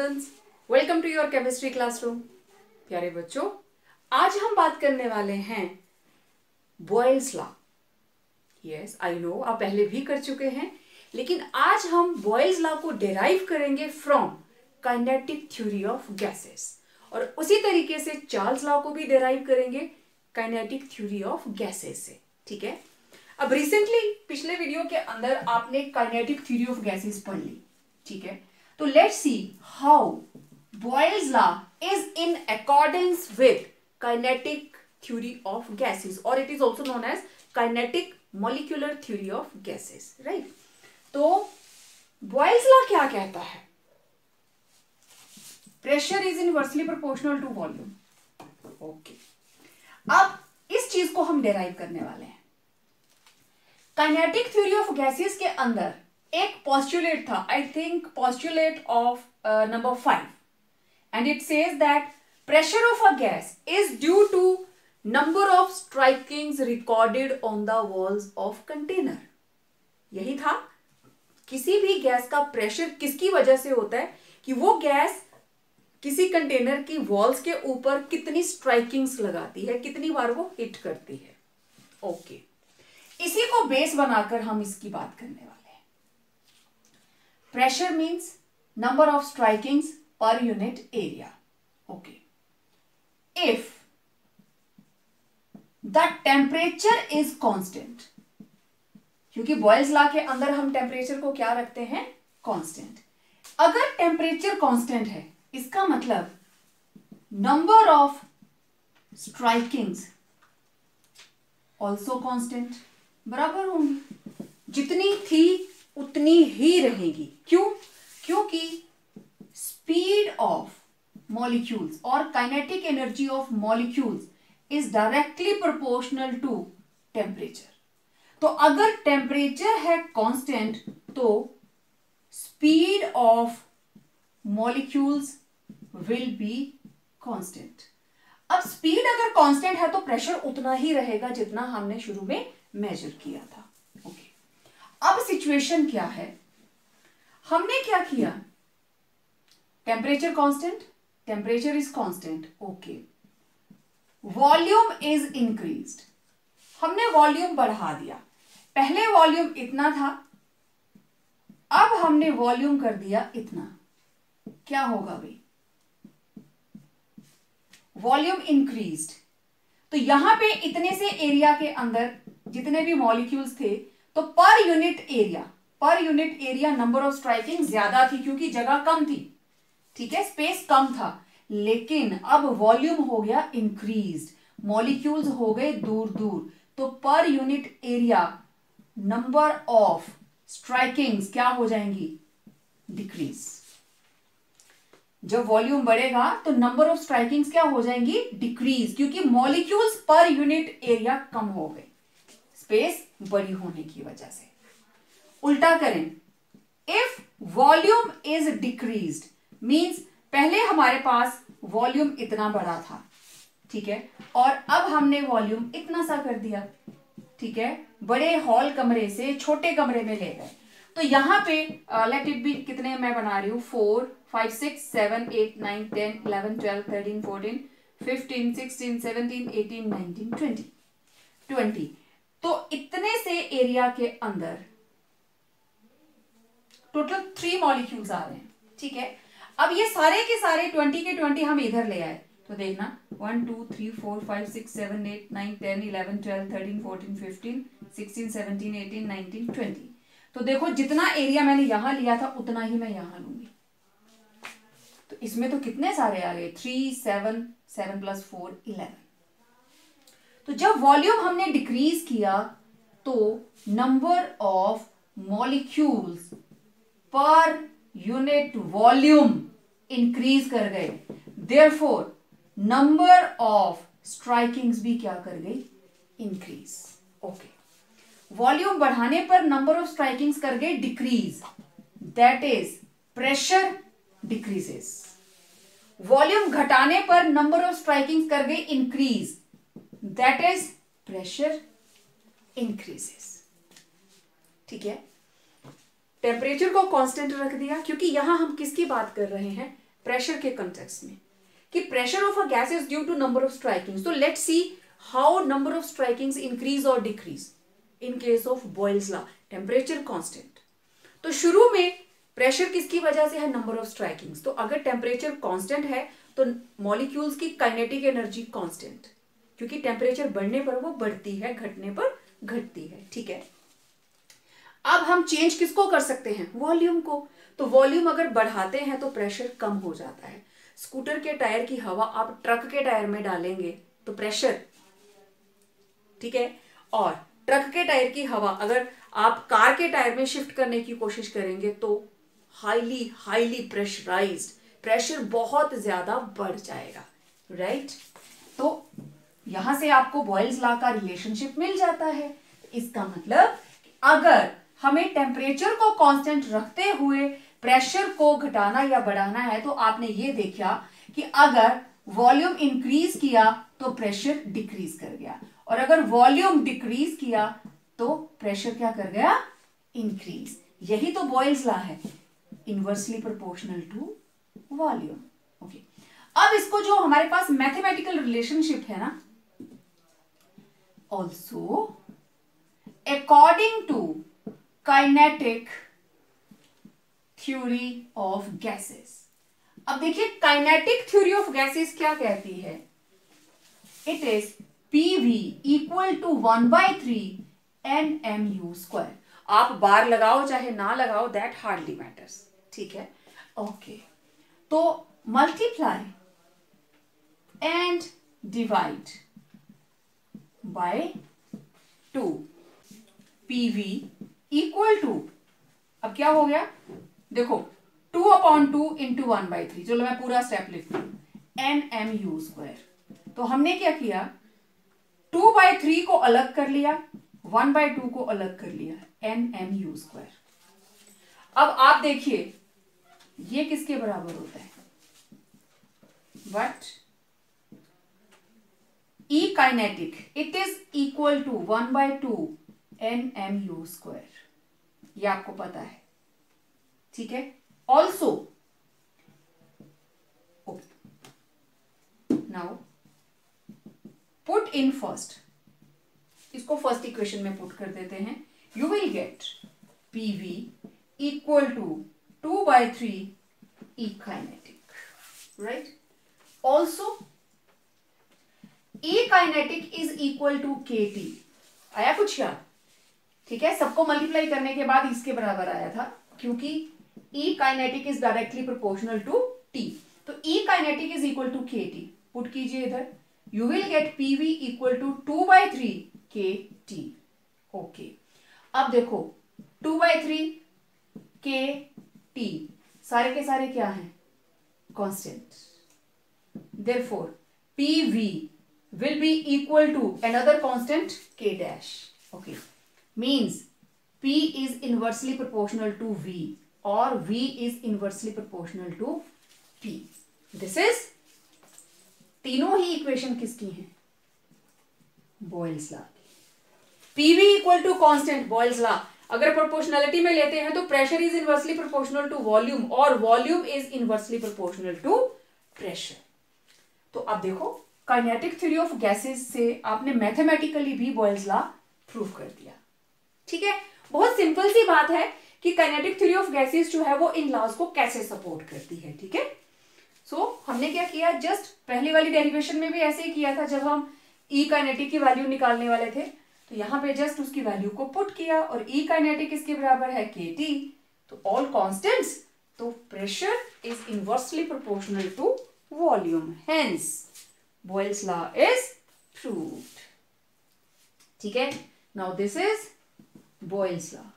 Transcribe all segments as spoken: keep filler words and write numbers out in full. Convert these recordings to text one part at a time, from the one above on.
Students, welcome to your chemistry classroom. प्यारे बच्चों, आज हम बात करने वाले हैं Boyle's law. Yes, I know आप पहले भी कर चुके हैं, लेकिन आज हम बॉयल्स लॉ को डिराइव करेंगे from kinetic theory of gases, और उसी तरीके से चार्ल्स लॉ को भी डिराइव करेंगे काइनेटिक थ्योरी ऑफ गैसेस से। ठीक है। अब रिसेंटली पिछले वीडियो के अंदर आपने काइनेटिक थ्योरी ऑफ गैसेस पढ़ ली। ठीक है, तो let's see how Boyle's law is in accordance with kinetic theory of gases, और it is also known as kinetic molecular theory of gases, right. तो बॉयल्स लॉ क्या कहता है? Pressure is inversely proportional to volume. Okay, अब इस चीज को हम डिराइव करने वाले हैं। काइनेटिक थ्योरी ऑफ गैसेस के अंदर एक पॉस्टुलेट था, I think postulate of number five, and it says that pressure of a gas is due to number of strikings recorded on the walls of container. यही था, किसी भी gas का pressure किसकी वजह से होता है कि वो गैस किसी कंटेनर की वॉल्स के ऊपर कितनी स्ट्राइकिंग्स लगाती है, कितनी बार वो हिट करती है। ओके, इसी को बेस बनाकर हम इसकी बात करने वाले हैं। Pressure means number of strikings per unit area. Okay, if the temperature is constant, क्योंकि बॉयल्स लॉ के अंदर हम टेम्परेचर को क्या रखते हैं? कांस्टेंट। अगर टेम्परेचर कांस्टेंट है, इसका मतलब number of strikings also constant, बराबर होंगी, जितनी थी उतनी ही रहेगी। क्यों? क्योंकि स्पीड ऑफ मॉलिक्यूल्स और kinetic energy of molecules is directly proportional to temperature. तो अगर टेम्परेचर है कांस्टेंट तो speed of molecules will be constant. अब स्पीड अगर कांस्टेंट है तो प्रेशर उतना ही रहेगा जितना हमने शुरू में मेजर किया था। ओके, अब सिचुएशन क्या है? हमने क्या किया? Temperature constant, temperature is constant. Okay, volume is increased, हमने वॉल्यूम बढ़ा दिया। पहले वॉल्यूम इतना था, अब हमने वॉल्यूम कर दिया इतना। क्या होगा भाई? वॉल्यूम इंक्रीज्ड, तो यहां पे इतने से एरिया के अंदर जितने भी मॉलिक्यूल्स थे, तो per unit area per unit area number of striking ज्यादा थी क्योंकि जगह कम थी। ठीक है, स्पेस कम था, लेकिन अब वॉल्यूम हो गया इंक्रीज्ड, मॉलिक्यूल्स हो गए दूर दूर, तो per unit area number of strikings क्या हो जाएंगी? डिक्रीज। जब वॉल्यूम बढ़ेगा तो नंबर ऑफ स्ट्राइकिंग्स क्या हो जाएंगी? डिक्रीज, क्योंकि मॉलिक्यूल्स पर यूनिट एरिया कम हो गए स्पेस बड़ी होने की वजह से। उल्टा करें, if volume is decreased means पहले हमारे पास वॉल्यूम इतना बड़ा था, ठीक है, और अब हमने वॉल्यूम इतना सा कर दिया। ठीक है, बड़े हॉल कमरे से छोटे कमरे में ले गए, तो यहां पे लेट इट बी, कितने मैं बना रही हूं? Four, five, six, seven, eight, nine, ten, eleven, twelve, thirteen, fourteen, fifteen, sixteen, seventeen, eighteen, nineteen, twenty. Twenty, तो इतने से एरिया के अंदर टोटल थ्री मॉलिक्यूल्स आ रहे हैं। ठीक है, अब ये सारे के सारे ट्वेंटी के ट्वेंटी हम इधर ले आए, तो देखना one, two, three, four, five, six, seven, eight, nine, ten, eleven, twelve, thirteen, fourteen, fifteen, sixteen, seventeen, eighteen, nineteen, twenty. तो देखो, जितना एरिया मैंने यहां लिया था उतना ही मैं यहां लूंगी। तो इसमें तो कितने सारे आ गए? Three, seven, seven plus four, eleven. तो जब वॉल्यूम हमने डिक्रीज किया तो number of molecules per unit volume increase कर गए, देयरफॉर नंबर ऑफ स्ट्राइकिंग्स भी क्या कर गई? इंक्रीज। ओके, वॉल्यूम बढ़ाने पर नंबर ऑफ स्ट्राइकिंग्स कर गए decrease, that is pressure decreases. Volume घटाने पर नंबर ऑफ स्ट्राइकिंग्स कर गए increase, that is pressure increases. ठीक है, टेम्परेचर को कांस्टेंट रख दिया क्योंकि यहां हम किसकी बात कर रहे हैं? प्रेशर के कंटेक्स्ट में कि pressure of a gas is due to number of strikings. तो let's see how number of strikings increase और decrease in case of Boyle's law, temperature constant. तो शुरू में प्रेशर किसकी वजह से है, नंबर ऑफ स्ट्राइकिंग्स। तो अगर टेम्परेचर कांस्टेंट है तो मॉलिक्यूल्स की काइनेटिक एनर्जी कांस्टेंट, क्योंकि टेम्परेचर बढ़ने पर वो बढ़ती है, घटने पर घटती है, ठीक है। अब हम चेंज किसको कर सकते हैं, वॉल्यूम को। तो वॉल्यूम अगर बढ़ाते हैं तो प्रेशर कम हो जाता है। स्कूटर के टायर की हवा आप ट्रक के टायर में डालेंगे तो प्रेशर, ठीक है, और ट्रक के टायर की हवा अगर आप कार के टायर में शिफ्ट करने की कोशिश करेंगे तो हाईली हाईली प्रेशराइज्ड, प्रेशर बहुत ज्यादा बढ़ जाएगा, राइट। तो यहां से आपको बॉयल्स लॉ का रिलेशनशिप मिल जाता है। इसका मतलब अगर हमें टेम्परेचर को कांस्टेंट रखते हुए प्रेशर को घटाना या बढ़ाना है तो आपने ये देखा कि अगर वॉल्यूम इंक्रीज किया तो प्रेशर डिक्रीज कर गया, और अगर वॉल्यूम डिक्रीज किया तो प्रेशर क्या कर गया, इंक्रीज। यही तो बॉयल्स लॉ है, inversely proportional to volume. Okay, अब इसको जो हमारे पास मैथमेटिकल रिलेशनशिप है ना, also according to kinetic theory of gases. अब देखिए काइनेटिक थ्योरी ऑफ गैसेस क्या कहती है, it is PV equal to one by three N M U square. आप बार लगाओ चाहे ना लगाओ, दैट हार्डली मैटर्स, ठीक है। ओके, तो multiply and divide by two, PV equal to, अब क्या हो गया देखो, two upon two into one by three. चलो मैं पूरा स्टेप लिखती हूं, एन एम यू स्क्वायर। तो हमने क्या किया, टू बाई थ्री को अलग कर लिया, वन बाई टू को अलग कर लिया, एन एम यू स्क्वायर। अब आप देखिए ये किसके बराबर होता है, what E kinetic, it is equal to one by two N M U square, ये आपको पता है, ठीक है। Also now put in first, इसको फर्स्ट इक्वेशन में पुट कर देते हैं, you will get PV equal to two by three E kinetic, right. Also E kinetic is equal to K T, आया कुछ याद, ठीक है। सबको मल्टीप्लाई करने के बाद इसके बराबर आया था, क्योंकि E kinetic is directly proportional to T. तो E kinetic is equal to K T, put कीजिए इधर, you will get PV equal to two by three K T. Okay, अब देखो two by three K T सारे के सारे क्या हैं, constant, therefore PV will be equal to another constant k dash. Okay, means P is inversely proportional to V or V is inversely proportional to P. This is, तीनों ही equation किसकी हैं, Boyle's law. Pv equal to constant, Boyle's law. अगर proportionality में लेते हैं तो pressure is inversely proportional to volume और volume is inversely proportional to pressure. तो अब देखो काइनेटिक थ्योरी ऑफ गैसेस से आपने मैथमेटिकली भी बॉयल्स लॉ प्रूव कर दिया, ठीक है। बहुत सिंपल सी बात है कि काइनेटिक थ्योरी ऑफ गैसेस जो है वो इन लॉज को कैसे सपोर्ट करती है, ठीक है। सो so, हमने क्या किया, जस्ट पहली वाली डेरिवेशन में भी ऐसे ही किया था, जब हम ई काइनेटिक की वैल्यू निकालने वाले थे तो यहाँ पे जस्ट उसकी वैल्यू को पुट किया, और ई काइनेटिक इसके बराबर है के टी, तो ऑल कॉन्स्टेंट्स, तो pressure is inversely proportional to volume, hence Boyle's law is proved, ठीक है। Now this is Boyle's law,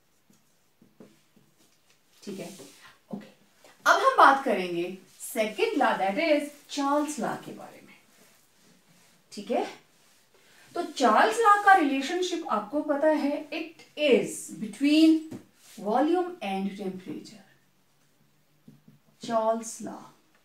ठीक है। ओके, अब हम बात करेंगे second law, that is Charles law के बारे में, ठीक है। तो चार्ल्स लॉ का रिलेशनशिप आपको पता है, it is between volume and temperature. Charles law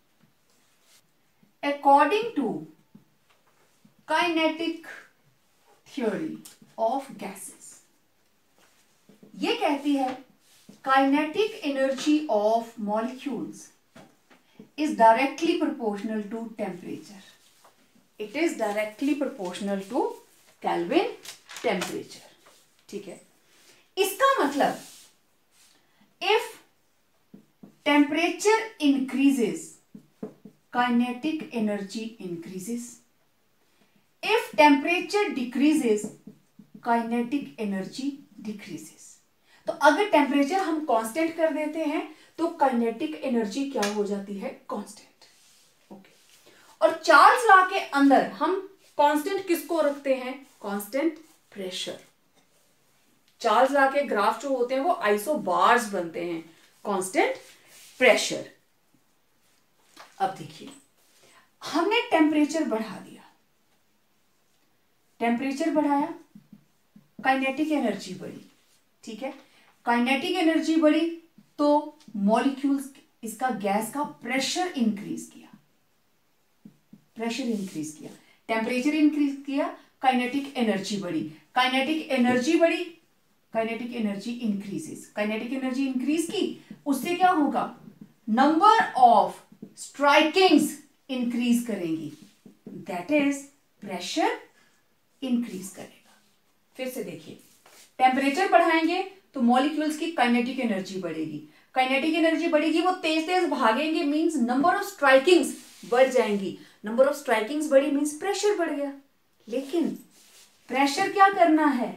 according to kinetic theory of gases, ये कहती है kinetic energy of molecules is directly proportional to temperature. It is directly proportional to Kelvin temperature. ठीक है, इसका मतलब if temperature increases, kinetic energy increases. If temperature decreases, kinetic energy decreases. तो अगर temperature हम कांस्टेंट कर देते हैं तो काइनेटिक एनर्जी क्या हो जाती है? कांस्टेंट. ओके. और चार्ल्स लॉ के अंदर हम कांस्टेंट किसको रखते हैं? Constant pressure. चार्ल्स लॉ के ग्राफ जो होते हैं वो आइसोबार्स बनते हैं. Constant pressure. अब देखिए, हमने टेम्परेचर बढ़ा दिया, टेम्परेचर बढ़ाया, काइनेटिक एनर्जी बढ़ी. ठीक है, काइनेटिक एनर्जी बढ़ी तो मॉलिक्यूल्स, इसका गैस का प्रेशर इंक्रीज किया, प्रेशर इंक्रीज किया, टेम्परेचर इंक्रीज किया, काइनेटिक एनर्जी बढ़ी, काइनेटिक एनर्जी बढ़ी, kinetic energy increases, kinetic energy increase की, उससे क्या होगा? नंबर ऑफ स्ट्राइकिंग्स इंक्रीज करेंगी, दैट इज प्रेशर इंक्रीज करेगा. फिर से देखिए, टेम्परेचर बढ़ाएंगे तो मॉलिक्यूल्स की काइनेटिक एनर्जी बढ़ेगी, काइनेटिक एनर्जी बढ़ेगी, वो तेज तेज भागेंगे, मींस नंबर ऑफ स्ट्राइकिंग्स बढ़ जाएंगी, नंबर ऑफ स्ट्राइकिंग्स बढ़ी मींस प्रेशर बढ़ गया. लेकिन प्रेशर क्या करना है?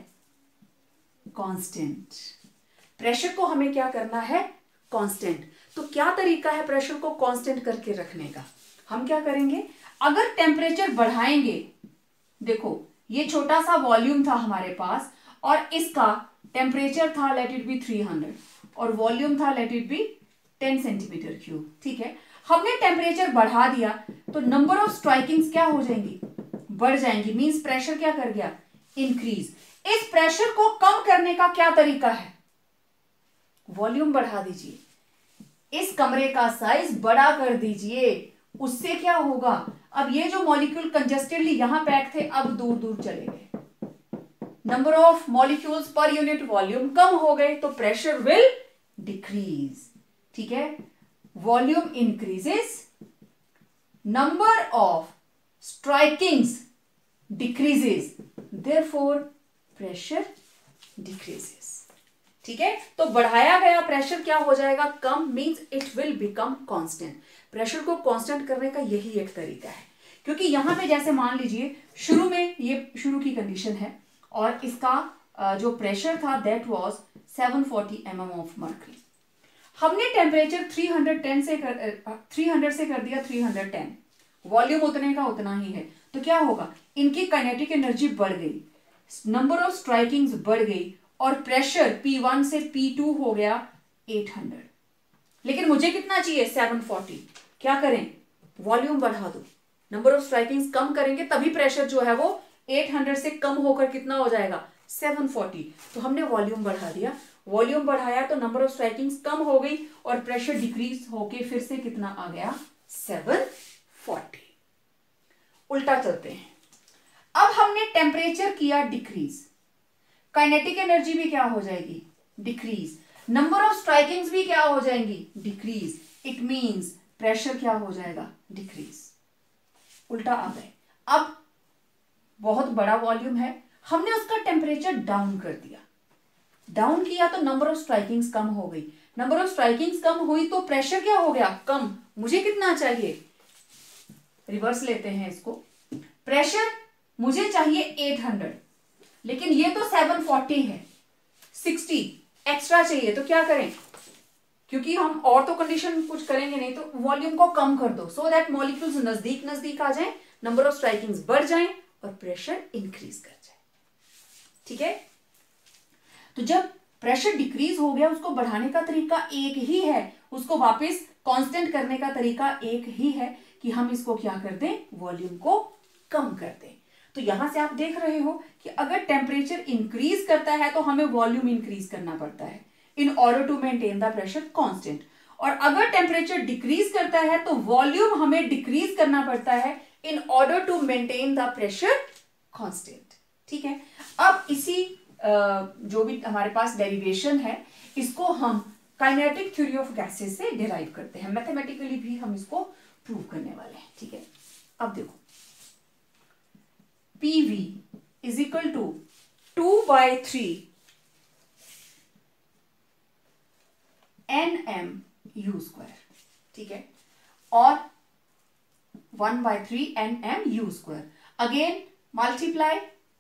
कांस्टेंट. प्रेशर को हमें क्या करना है? कांस्टेंट. तो क्या तरीका है प्रेशर को कांस्टेंट करके रखने का? हम क्या करेंगे, अगर टेम्परेचर बढ़ाएंगे, देखो ये छोटा सा वॉल्यूम था हमारे पास और इसका टेम्परेचर था let it be three hundred और वॉल्यूम था let it be ten centimetre cube. ठीक है, हमने टेम्परेचर बढ़ा दिया तो नंबर ऑफ स्ट्राइकिंग्स क्या हो जाएंगी? बढ़ जाएंगी, मींस प्रेशर क्या कर गया? इंक्रीज. इस प्रेशर को कम करने का क्या तरीका है? वॉल्यूम बढ़ा दीजिए, इस कमरे का साइज बड़ा कर दीजिए, उससे क्या होगा? अब ये जो मॉलिक्यूल कंजस्टेडली यहां पैक थे अब दूर दूर चले गए, number of molecules per unit volume कम हो गए तो प्रेशर विल डिक्रीज. ठीक है, volume increases, number of strikings decreases, therefore pressure decreases. ठीक है, तो बढ़ाया गया प्रेशर क्या हो जाएगा? कम, means it will become constant. Pressure को कांस्टेंट करने का यही एक तरीका है, क्योंकि यहां पे जैसे मान लीजिए शुरू में ये शुरू की कंडीशन है और इसका जो प्रेशर था that was seven forty M M of mercury. हमने टेम्परेचर थ्री हंड्रेड टेन से कर थ्री हंड्रेड से कर दिया थ्री हंड्रेड टेन, वॉल्यूम उतने का उतना ही है, तो क्या होगा? इनकी काइनेटिक एनर्जी बढ़ गई, नंबर ऑफ स्ट्राइकिंग्स बढ़ गई और प्रेशर पी वन से पी टू हो गया एट हंड्रेड. लेकिन मुझे कितना चाहिए? Seven forty. क्या करें? वॉल्यूम बढ़ा दो, नंबर ऑफ स्ट्राइकिंग्स कम करेंगे तभी प्रेशर जो है वो एट हंड्रेड से कम होकर कितना हो जाएगा? Seven forty. तो हमने वॉल्यूम बढ़ा दिया, वॉल्यूम बढ़ाया तो नंबर ऑफ स्ट्राइकिंग्स कम हो गई और प्रेशर डिक्रीज होके फिर से कितना आ गया? Seven forty. उल्टा चलते हैं, अब हमने टेम्परेचर किया डिक्रीज, काइनेटिक एनर्जी भी क्या हो जाएगी? डिक्रीज, नंबर ऑफ स्ट्राइकिंग्स भी क्या हो जाएंगी? डिक्रीज. इट मींस प्रेशर क्या हो जाएगा? डिक्रीज. उल्टा आ गए. अब बहुत बड़ा वॉल्यूम है, हमने उसका टेम्परेचर डाउन कर दिया, डाउन किया तो नंबर ऑफ स्ट्राइकिंग्स कम हो गई, नंबर ऑफ स्ट्राइकिंग्स कम हुई तो प्रेशर क्या हो गया? कम. मुझे कितना चाहिए? रिवर्स लेते हैं इसको, प्रेशर मुझे चाहिए एट हंड्रेड, लेकिन ये तो सेवन फोर्टी है, सिक्सटी एक्स्ट्रा चाहिए, तो क्या करें? क्योंकि हम और तो कंडीशन कुछ करेंगे नहीं, तो वॉल्यूम को कम कर दो सो दैट मॉलिक्यूल्स नजदीक नजदीक आ जाएं, नंबर ऑफ स्ट्राइकिंग्स बढ़ जाएं और प्रेशर इंक्रीज कर जाए. ठीक है, तो जब प्रेशर डिक्रीज हो गया उसको बढ़ाने का तरीका एक ही है, उसको वापस कांस्टेंट करने का तरीका एक ही है कि हम इसको क्या कर दें? वॉल्यूम को कम कर दें. तो यहां से आप देख रहे हो कि अगर टेम्परेचर इंक्रीज करता है तो हमें वॉल्यूम इंक्रीज करना पड़ता है in order to maintain the pressure constant, और अगर टेम्परेचर डिक्रीज करता है तो वॉल्यूम हमें डिक्रीज करना पड़ता है in order to maintain the pressure constant. ठीक है, अब इसी जो भी हमारे पास डेरिवेशन है इसको हम काइनेटिक थ्योरी ऑफ गैसेस से डिराइव करते हैं, मैथमेटिकली भी हम इसको प्रूव करने वाले हैं, ठीक है। अब देखो P V is equal to two by three N M U square, ठीक है, और one by three N M U square, again multiply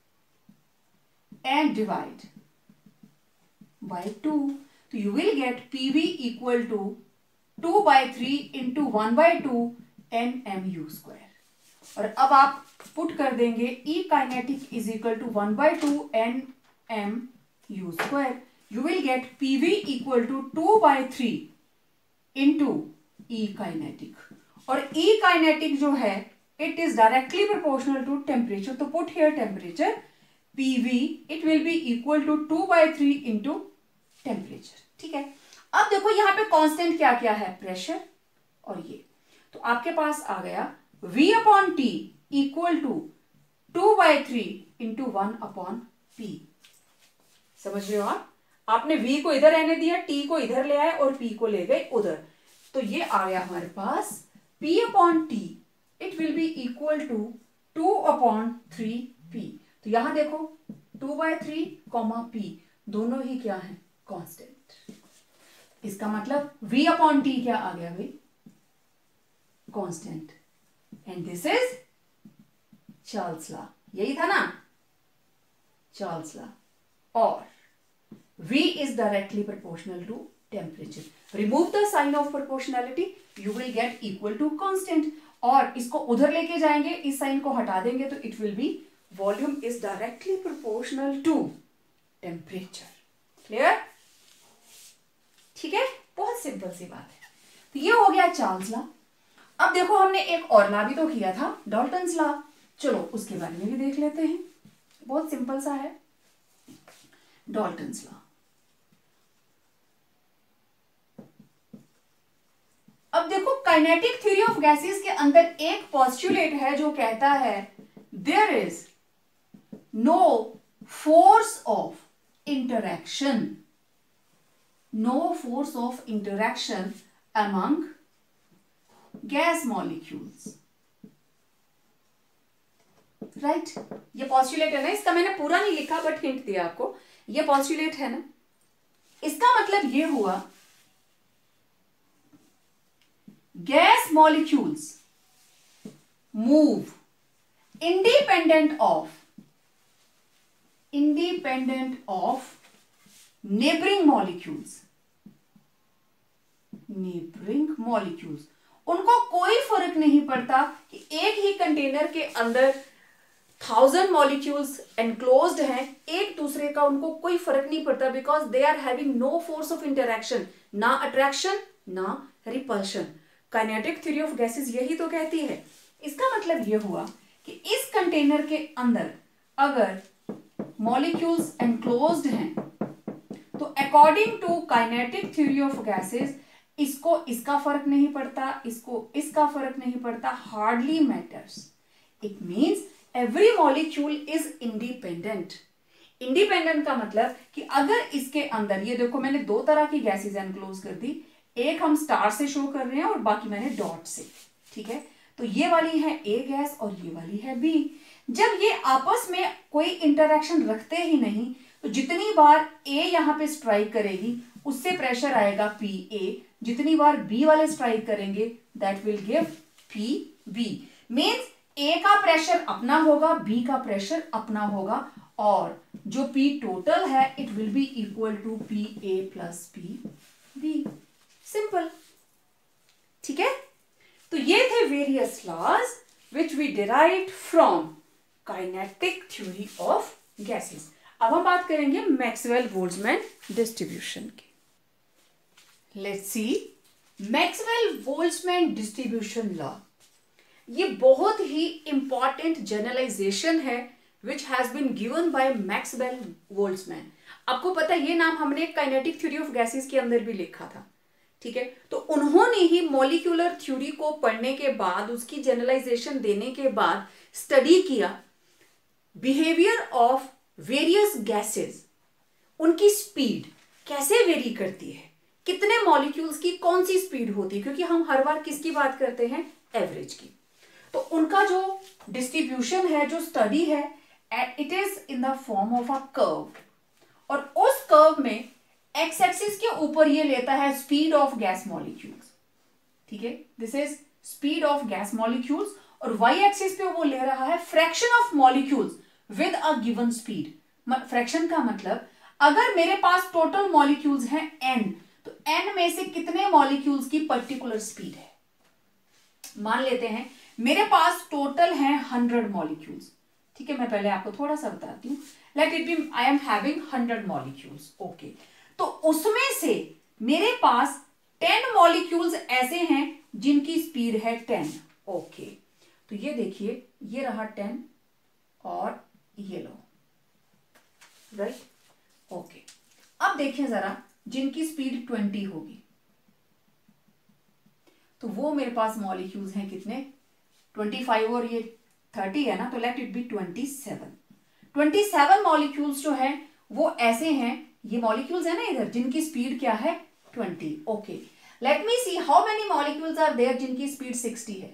and divide by two, तो you will get P V equal to two by three into one by two N M U square, और अब आप put कर देंगे E kinetic is equal to one by two N M U square, you will get P V equal to two by three into E kinetic, और E kinetic जो है it is directly proportional to temperature, तो put here temperature P V it will be equal to two by three into temperature, ठीक है। अब देखो यहाँ पे कांस्टेंट क्या क्या है, प्रेशर और ये, तो आपके पास आ गया V upon T equal to two by three into one upon P, समझ रहे हो आप, आपने V को इधर रहने दिया, T को इधर ले आए और P को ले गए उधर, तो ये आ गया हमारे पास P upon T it will be equal to two upon three P, तो यहां देखो two by three comma P दोनों ही क्या है, कांस्टेंट, इसका मतलब V अपॉन T क्या आ गया भाई, constant, and this is Charles law, यही था ना, चार्ल्स लॉ, और V is directly proportional to temperature. Remove the sign of proportionality, you will get equal to constant. और इसको उधर लेके जाएंगे, इस साइन को हटा देंगे तो it will be volume is directly proportional to temperature. Clear? ठीक है, बहुत सिंपल सी बात है। तो ये हो गया चार्ल्स लॉ। अब देखो हमने एक और लॉ भी तो किया था, डाल्टन्स लॉ, चलो उसके बारे में भी देख लेते हैं, बहुत सिंपल सा है डाल्टन्स लॉ। अब देखो काइनेटिक थ्योरी ऑफ गैसेस के अंदर एक पोस्टुलेट है जो कहता है there is no force of interaction, no force of interaction among gas molecules, right, ये पोस्टुलेट है ना, इसका मैंने पूरा नहीं लिखा बट हिंट दिया आपको, ये पोस्टुलेट है ना, इसका मतलब ये हुआ gas molecules move independent of independent of neighboring molecules, neighboring molecules, उनको कोई फर्क नहीं पड़ता कि एक ही कंटेनर के अंदर थाउजेंड मॉलिक्यूल्स एनक्लोज्ड हैं, एक दूसरे का उनको कोई फर्क नहीं पड़ता, because they are having no force of interaction, ना अट्रैक्शन ना repulsion. Kinetic theory of gases यही तो कहती है। इसका मतलब यह हुआ कि इस कंटेनर के अंदर अगर मॉलिक्यूल्स एनक्लोज्ड हैं तो according to kinetic theory of gases इसको इसका फर्क नहीं पड़ता, इसको इसका फर्क नहीं पड़ता, hardly matters. It means every molecule is independent. Independent का मतलब कि अगर इसके अंदर, ये देखो मैंने दो तरह की गैसेस एनक्लोज कर दी, एक हम स्टार से शो कर रहे हैं और बाकी मैंने डॉट से, ठीक है, तो ये वाली है ए गैस और ये वाली है बी। जब ये आपस में कोई इंटरैक्शन रखते ही नहीं तो जितनी बार ए यहां पे स्ट्राइक करेगी उससे प्रेशर आएगा पी ए, जितनी बार बी वाले स्ट्राइक करेंगे that will give P B. Means A का प्रेशर अपना होगा, बी का प्रेशर अपना होगा, और जो पी टोटल है it will be equal to P A plus P B. Simple, ठीक है। तो ये थे various laws which we derived from kinetic theory of gases. अब हम बात करेंगे मैक्सवेल बोल्ट्जमैन डिस्ट्रीब्यूशन की। Let's see Maxwell Boltzmann distribution law. ये बहुत ही इंपॉर्टेंट जनरलाइजेशन है which has been given by Maxwell Boltzmann. आपको पता है ये नाम हमने काइनेटिक थ्योरी ऑफ गैसेस के अंदर भी लिखा था, ठीक है। तो उन्होंने ही मॉलिक्यूलर थ्योरी को पढ़ने के बाद, उसकी जनरलाइजेशन देने के बाद स्टडी किया बिहेवियर ऑफ वेरियस गैसेस, उनकी स्पीड कैसे वेरी करती है, कितने मॉलिक्यूल्स की कौन सी स्पीड होती है, क्योंकि हम हर बार किसकी बात करते हैं, एवरेज की। तो उनका जो डिस्ट्रीब्यूशन है, जो स्टडी है, it is in the form of a curve, और उस कर्व में एक्स एक्सिस के ऊपर ये लेता है स्पीड ऑफ गैस मॉलिक्यूल्स, ठीक है, this is speed of gas molecules, और वाई एक्सिस पे वो ले रहा है fraction of molecules with a given speed. Fraction का मतलब अगर मेरे पास टोटल मॉलिक्यूल्स हैं एन, तो एन में से कितने मॉलिक्यूल्स की पर्टिकुलर स्पीड है। मान लेते हैं मेरे पास टोटल है हंड्रेड मॉलिक्यूल्स, ठीक है, मैं पहले आपको थोड़ा सा बताती हूँ। Let it be I am having hundred molecules, okay, तो उसमें से मेरे पास टेन मॉलिक्यूल्स ऐसे हैं जिनकी स्पीड है टेन, ओके, तो ये देखिए, ये रहा टेन और ये लो, राइट, ओके। अब देखिए जरा, जिनकी स्पीड ट्वेंटी होगी, तो वो मेरे पास मॉलिक्यूल्स हैं कितने, ट्वेंटी फाइव और ये थर्टी है ना, तो let it be twenty seven. Twenty seven molecules जो है वो ऐसे हैं, ये मॉलिक्यूल्स है ना इधर, जिनकी स्पीड क्या है, twenty, okay. Let me see how many molecules are there जिनकी स्पीड सिक्सटी है,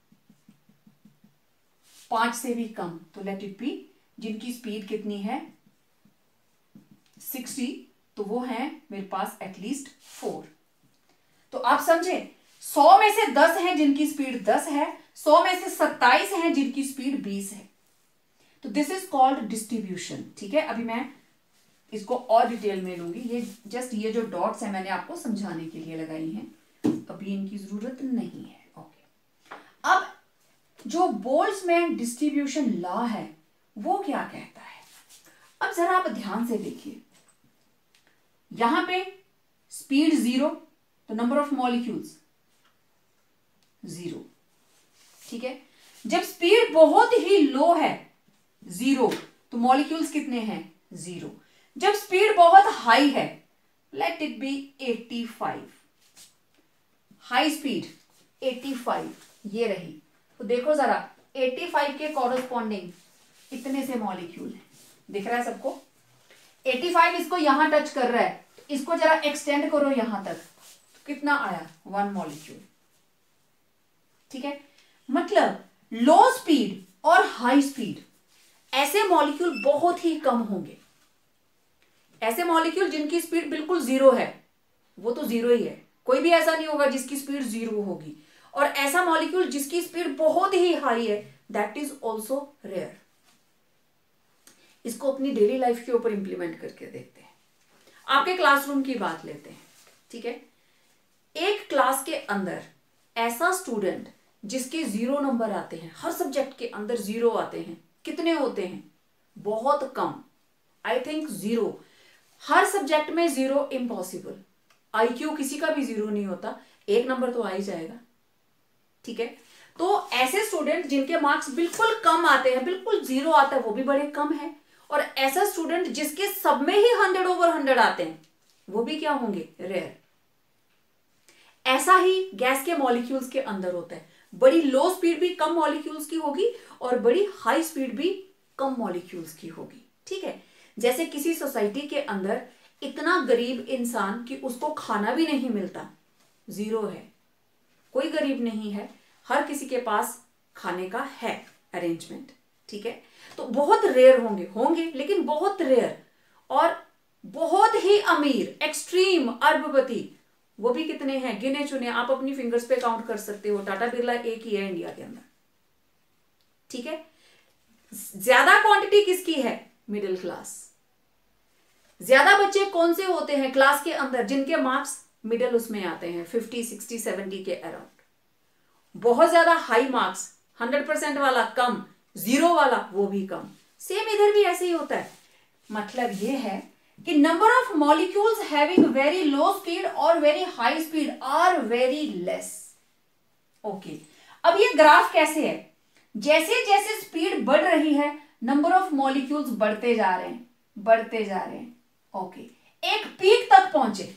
पांच से भी कम, तो लेट इट बी, जिनकी स्पीड कितनी है, सिक्सटी, तो वो है मेरे पास एटलीस्ट फोर। तो आप समझे, सौ में से दस हैं जिनकी स्पीड दस है, सौ में से सत्ताईस हैं जिनकी स्पीड बीस है, तो दिस इज कॉल्ड डिस्ट्रीब्यूशन, ठीक है। अभी मैं इसको और डिटेल में लूंगी, ये जस्ट ये जो डॉट्स हैं मैंने आपको समझाने के लिए लगाई हैं, अभी इनकी जरूरत नहीं है, ओके। अब जो बोल्ट्जमैन डिस्ट्रीब्यूशन लॉ है वो क्या कहता है, अब जरा आप ध्यान से देखिए, यहां पे स्पीड जीरो, तो नंबर ऑफ मॉलिक्यूल्स जीरो, ठीक है। जब स्पीड बहुत ही लो है, जीरो, तो मॉलिक्यूल्स कितने हैं, जीरो। जब स्पीड बहुत हाई है, let it be eighty five, high speed eighty five, ये रही, तो देखो जरा एटी फाइव के कॉरस्पॉन्डिंग इतने से मॉलिक्यूल हैं, दिख रहा है सबको, एटी फाइव इसको यहां टच कर रहा है, तो इसको जरा एक्सटेंड करो यहां तक, तो कितना आया, वन मॉलिक्यूल, ठीक है। मतलब लो स्पीड और हाई स्पीड, ऐसे मॉलिक्यूल बहुत ही कम होंगे। ऐसे मॉलिक्यूल जिनकी स्पीड बिल्कुल जीरो है, वो तो जीरो ही है, कोई भी ऐसा नहीं होगा जिसकी स्पीड जीरो होगी, और ऐसा मॉलिक्यूल जिसकी स्पीड बहुत ही हाई है, दैट इज ऑल्सो रेयर। इसको अपनी डेली लाइफ के ऊपर इंप्लीमेंट करके देखते हैं। आपके क्लासरूम की बात लेते हैं, ठीक है। एक क्लास के अंदर ऐसा स्टूडेंट जिसके जीरो नंबर आते हैं, हर सब्जेक्ट के अंदर जीरो आते हैं, कितने होते हैं, बहुत कम, आई थिंक जीरो। हर सब्जेक्ट में जीरो इम्पॉसिबल, आईक्यू किसी का भी जीरो नहीं होता, एक नंबर तो आ ही जाएगा, ठीक है। तो ऐसे स्टूडेंट जिनके मार्क्स बिल्कुल कम आते हैं, बिल्कुल जीरो आता है, वो भी बड़े कम है, और ऐसा स्टूडेंट जिसके सब में ही हंड्रेड ओवर हंड्रेड आते हैं, वो भी क्या होंगे, रेयर। ऐसा ही गैस के मॉलिक्यूल्स के अंदर होता है, बड़ी लो स्पीड भी कम मॉलिक्यूल्स की होगी और बड़ी हाई स्पीड भी कम मॉलिक्यूल्स की होगी, ठीक है। जैसे किसी सोसाइटी के अंदर इतना गरीब इंसान कि उसको खाना भी नहीं मिलता, जीरो है, कोई गरीब नहीं है, हर किसी के पास खाने का है अरेंजमेंट, ठीक है। तो बहुत रेयर होंगे होंगे लेकिन बहुत रेयर। और बहुत ही अमीर, एक्सट्रीम अरबपति, वो भी कितने हैं, गिने चुने, आप अपनी फिंगर्स पे काउंट कर सकते हो, टाटा बिरला एक ही है इंडिया के अंदर, ठीक है। ज्यादा क्वांटिटी किसकी है, मिडिल क्लास। ज्यादा बच्चे कौन से होते हैं क्लास के अंदर जिनके मार्क्स मिडिल उसमें आते हैं, फिफ्टी सिक्सटी सेवेंटी के अराउंड। बहुत ज्यादा हाई मार्क्स, हंड्रेड परसेंट वाला कम, जीरो वाला वो भी कम। सेम इधर भी ऐसे ही होता है। मतलब ये है कि number of molecules having very low speed और very high speed are very less, okay. अब ये ग्राफ कैसे है, जैसे जैसे स्पीड बढ़ रही है, नंबर ऑफ मॉलिक्यूल्स बढ़ते जा रहे हैं, बढ़ते जा रहे हैं, ओके। एक पीक तक पहुंचे,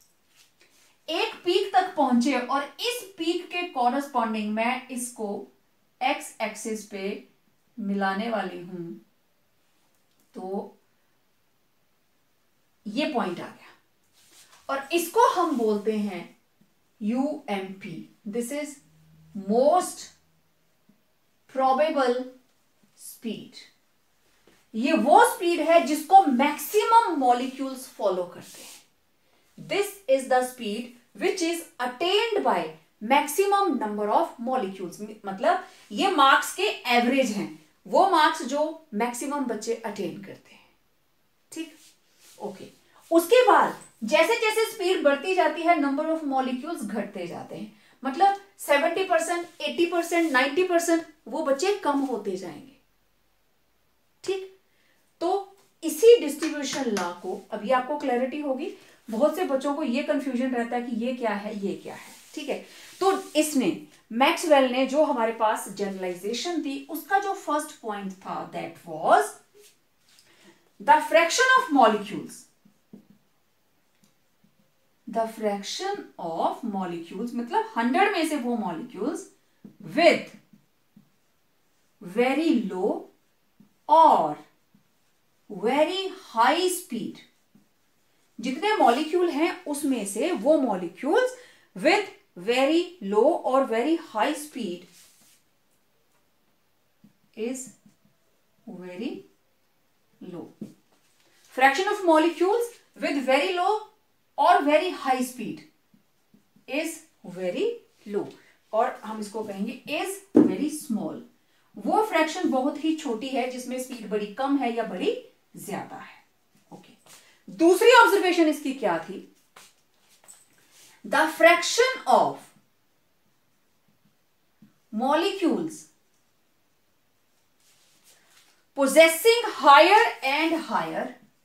एक पीक तक पहुंचे, और इस पीक के कॉरस्पॉन्डिंग मैं इसको एक्स एक्सिस पे मिलाने वाली हूं, तो ये पॉइंट आ गया। और इसको हम बोलते हैं U M P. This is most probable speed. ये वो स्पीड है जिसको मैक्सिमम मॉलिक्यूल्स फॉलो करते हैं। This is the speed which is attained by maximum number of molecules. मतलब ये मार्क्स के एवरेज हैं, वो मार्क्स जो मैक्सिमम बच्चे अटेन करते हैं। ठीक, ओके। उसके बाद जैसे जैसे स्पीड बढ़ती जाती है नंबर ऑफ मॉलिक्यूल्स घटते जाते हैं। मतलब seventy percent, eighty percent, ninety percent वो बच्चे कम होते जाएंगे। ठीक, तो इसी डिस्ट्रीब्यूशन लॉ को, अभी आपको क्लैरिटी होगी, बहुत से बच्चों को ये कंफ्यूजन रहता है कि ये क्या है, ये क्या है। ठीक है, तो इसने मैक्सवेल ने जो हमारे पास जनरलाइजेशन थी उसका जो फर्स्ट पॉइंट था that was the fraction of molecules. The fraction of molecules मतलब हंड्रेड में से वो मॉलिक्यूल्स विथ वेरी लो और वेरी हाई स्पीड, जितने मॉलिक्यूल हैं उसमें से वो मॉलिक्यूल्स विथ वेरी लो और very high speed is very low. Fraction of molecules with very low और very high speed is very low, और हम इसको कहेंगे इज वेरी स्मॉल। वो फ्रैक्शन बहुत ही छोटी है जिसमें स्पीड बड़ी कम है या बड़ी ज्यादा है। ओके, दूसरी ऑब्जर्वेशन इसकी क्या थी? The fraction of molecules possessing higher and higher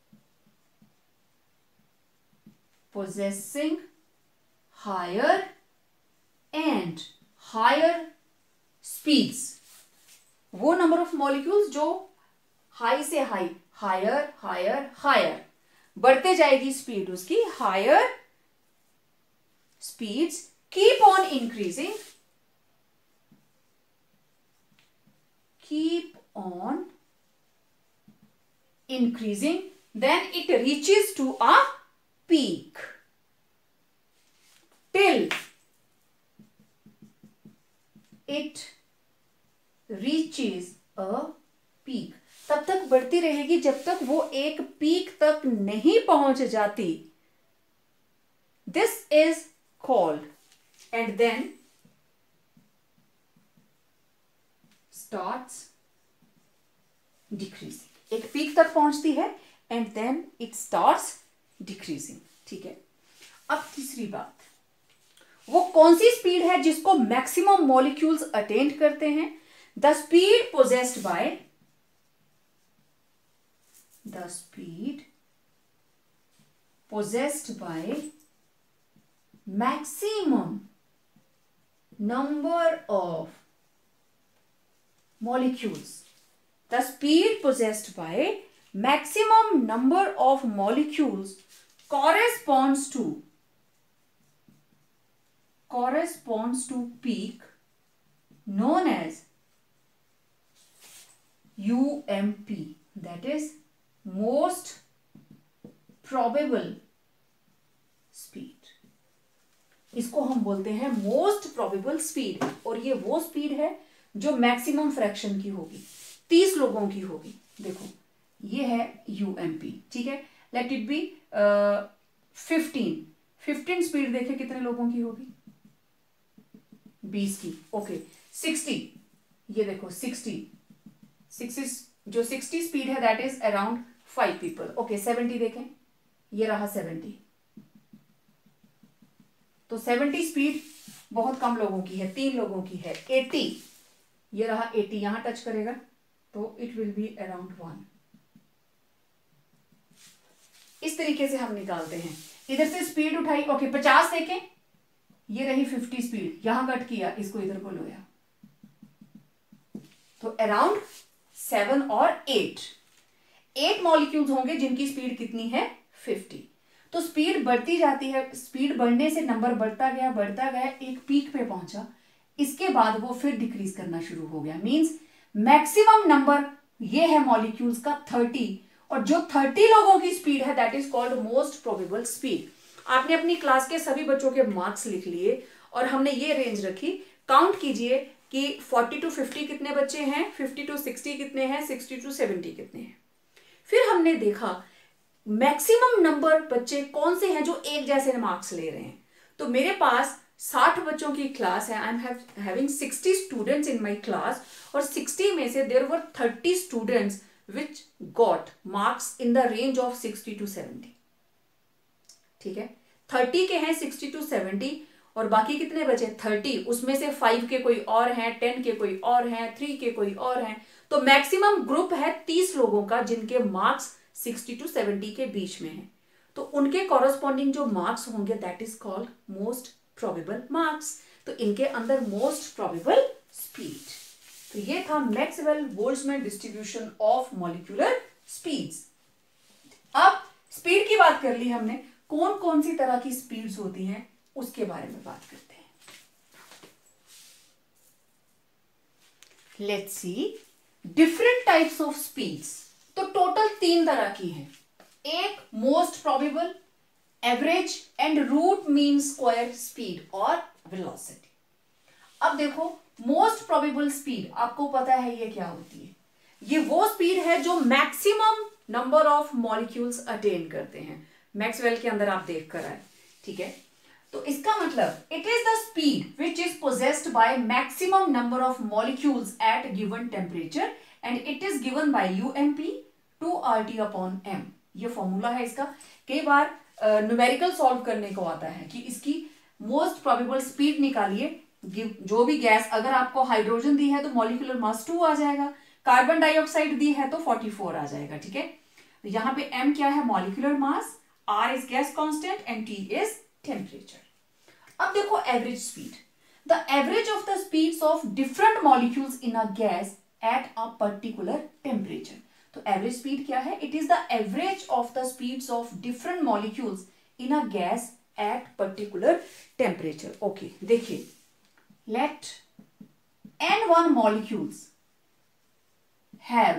possessing higher and higher speeds, वो नंबर ऑफ मॉलिक्यूल्स जो हाई से हाई, हायर हायर हायर बढ़ते जाएगी स्पीड उसकी, higher speeds keep on increasing keep on increasing, then it reaches to a peak till it reaches a peak। तब तक बढ़ती रहेगी जब तक वो एक पीक तक नहीं पहुंच जाती। This is called, and then starts decreasing। एक पीक तक पहुंचती है and then it starts decreasing. ठीक है, अब तीसरी बात, वो कौन सी स्पीड है जिसको मैक्सिमम मॉलिक्यूल्स अटेंड करते हैं? The speed possessed by the speed possessed by maximum number of molecules. The speed possessed by maximum number of molecules corresponds to corresponds to peak known as U M P, that is most probable speed। इसको हम बोलते हैं most probable speed, और ये वो speed है जो maximum fraction की होगी, तीस लोगों की होगी। देखो ये है यूएमपी, ठीक है, let it be fifteen. Fifteen speed देखे कितने लोगों की होगी? बीस की। ओके, सिक्सटी, ये देखो सिक्सटी, सिक्सटी जो सिक्सटी स्पीड है that is around five people. Okay, seventy देखें, ये रहा सेवेंटी। तो सेवेंटी स्पीड बहुत कम लोगों की है, तीन लोगों की है। एटी, ये रहा एटी, यहां टच करेगा तो it will be around one. इस तरीके से हम निकालते हैं। इधर से स्पीड उठाई, ओके पचास देखें, ये रही फिफ्टी स्पीड, यहां कट किया, इसको इधर को लोया, तो अराउंड सेवन और एट एट मॉलिक्यूल्स होंगे जिनकी स्पीड कितनी है? फिफ्टी। तो स्पीड बढ़ती जाती है, स्पीड बढ़ने से नंबर बढ़ता गया बढ़ता गया, एक पीक पे पहुंचा, इसके बाद वो फिर डिक्रीज करना शुरू हो गया। मींस मैक्सिमम नंबर ये है मॉलिक्यूल्स का थर्टी, और जो थर्टी लोगों की स्पीड है that is called most probable speed. आपने अपनी क्लास के सभी बच्चों के मार्क्स लिख लिए और हमने ये रेंज रखी, काउंट कीजिए कि फोर्टी टू फिफ्टी कितने बच्चे हैं, फिफ्टी टू सिक्सटी कितने हैं, सिक्सटी टू सेवेंटी कितने हैं। फिर हमने देखा मैक्सिमम नंबर बच्चे कौन से हैं जो एक जैसे मार्क्स ले रहे हैं। तो मेरे पास साठ बच्चों की क्लास है, I am having sixty students in my class, और सिक्सटी में से there were thirty students which got marks in the range of sixty to seventy. ठीक है, थर्टी के हैं सिक्सटी टू सेवेंटी, और बाकी कितने बचे थर्टी, उसमें से फाइव के कोई और हैं, टेन के कोई और हैं, थ्री के कोई और हैं। तो मैक्सिमम ग्रुप है तीस लोगों का जिनके मार्क्स सिक्सटी टू सेवेंटी के बीच में है। तो उनके कॉरस्पॉन्डिंग जो मार्क्स होंगे that is called most probable marks. तो इनके अंदर मोस्ट प्रोबेबल स्पीड। तो ये था Maxwell Boltzmann distribution of molecular speeds. अब स्पीड की बात कर ली हमने, कौन कौन सी तरह की स्पीड्स होती हैं उसके बारे में बात करते हैं। Let's see different types of speeds. तो टोटल तीन तरह की हैं, एक most probable, average and root mean square speed और वेलोसिटी। अब देखो मोस्ट प्रोबेबल स्पीड, आपको पता है ये क्या होती है, ये वो स्पीड है जो maximum number of molecules attain करते हैं। मैक्सवेल के अंदर आप देख कर आए, ठीक है। तो इसका मतलब it is the speed which is possessed by maximum number of molecules at given temperature and it is given by U M P two R T upon M. ये फॉर्मूला है इसका। कई बार न्यूमेरिकल uh, सॉल्व करने को आता है कि इसकी मोस्ट प्रोबेबल स्पीड निकालिए। जो भी गैस, अगर आपको हाइड्रोजन दी है तो मॉलिक्यूलर मास टू आ जाएगा, कार्बन डाइऑक्साइड दी है तो फोर्टी फोर आ जाएगा, ठीक है। तो यहाँ पे m क्या है, molecular mass, r is gas constant and t is temperature. अब देखो average speed, the average of the speeds of different molecules in a gas at a particular temperature. तो एवरेज स्पीड क्या है, it is the average of the speeds of different molecules in a gas at particular temperature. Okay, देखिए, let n one molecules have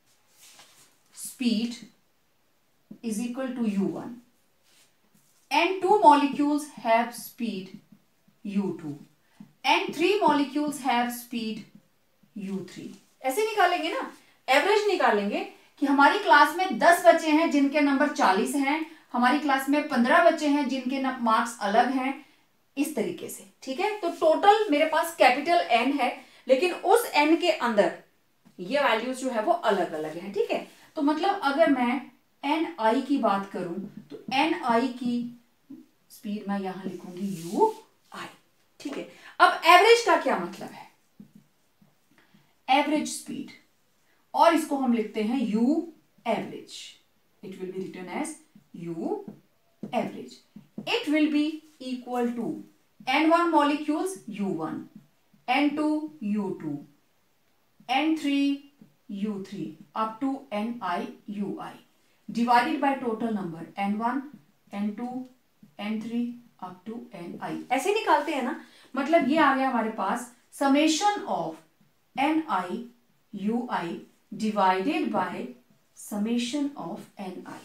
speed is equal to u one, n two molecules have speed u two, and three molecules have speed u three। ऐसे निकालेंगे ना, average निकालेंगे कि हमारी class में दस बच्चे हैं जिनके नंबर चालीस हैं, हमारी क्लास में पंद्रह बच्चे हैं जिनके मार्क्स अलग हैं, इस तरीके से, ठीक है। तो टोटल मेरे पास कैपिटल एन है, लेकिन उस एन के अंदर ये वैल्यूज जो है वो अलग अलग हैं, ठीक है। तो मतलब अगर मैं एन आई की बात करूं तो एन आई की स्पीड मैं यहां लिखूंगी यू आई, ठीक है। अब एवरेज का क्या मतलब है, एवरेज स्पीड, और इसको हम लिखते हैं U average. It will be written as U average. It will be equal to n one molecules u one, n two u two, n three u three up to ni ui divided by total number n one, n two, n three up to ni। ऐसे निकालते हैं ना, मतलब ये आ गया हमारे पास summation of ni ui divided by summation of ni,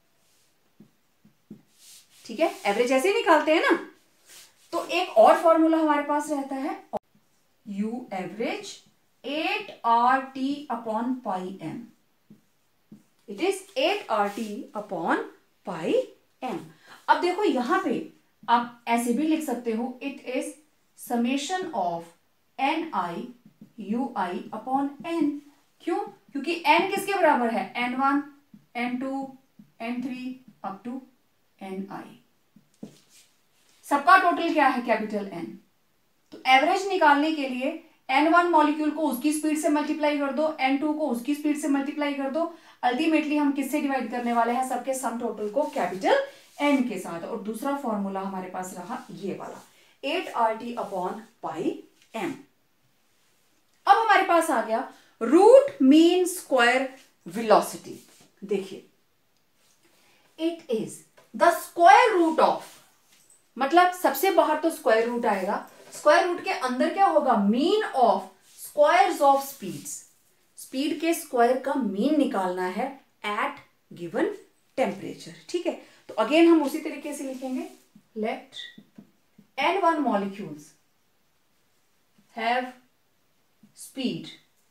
ठीक है। एवरेज ऐसे निकालते हैं ना। तो एक और फॉर्मूला हमारे पास रहता है U average eight R T upon pi M. It is eight R T upon pi M. अब देखो यहां पे आप ऐसे भी लिख सकते हो, it is summation of N I U I upon N. क्यों, क्योंकि एन किसके बराबर है, N one, N two, N three up to N I. सबका टोटल क्या है, कैपिटल एन। तो एवरेज निकालने के लिए एन वन मॉलिक्यूल को उसकी स्पीड से मल्टीप्लाई कर दो, एन टू को उसकी स्पीड से मल्टीप्लाई कर दो। अल्टीमेटली हम किससे डिवाइड करने वाले हैं, सबके सम टोटल को कैपिटल एन के साथ। और दूसरा फॉर्मूला हमारे पास रहा ये वाला eight R T upon pi M. अब हमारे पास आ गया रूट मीन स्क्वायर वेलोसिटी। देखिए, it is the square root of, मतलब सबसे बाहर तो स्क्वायर रूट आएगा, स्क्वायर रूट के अंदर क्या होगा, mean of squares of speeds. Speed के स्क्वायर का मीन निकालना है एट गिवन टेम्परेचर। ठीक है, तो अगेन हम उसी तरीके से लिखेंगे, let N one molecules have speed,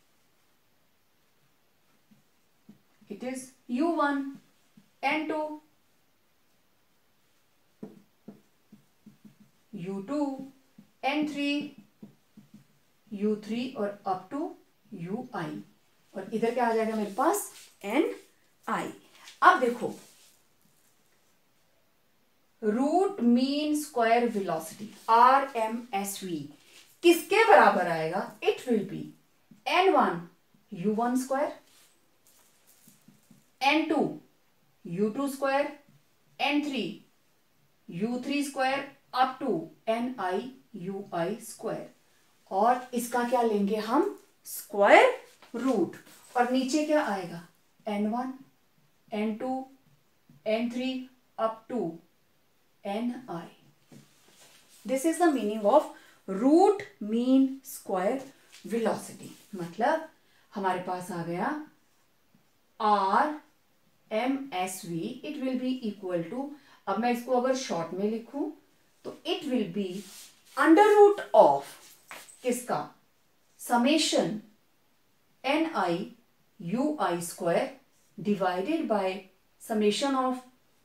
it is U one, N two, U two, N three, U three और up to U I, और इधर क्या आ जाएगा मेरे पास N I। अब देखो root mean square velocity R M S V किसके बराबर आएगा? It will be N one U one square, N two U two square, N three U three square up to N I U I square, और इसका क्या लेंगे हम? Square root, और नीचे क्या आएगा? N one, N two, N three up to N I। This is the meaning of root mean square velocity. मतलब हमारे पास आ गया R M S V, it will be equal to, अब मैं इसको अगर शॉर्ट में लिखूं तो it will be under root of किसका? Summation N I U I square divided by summation of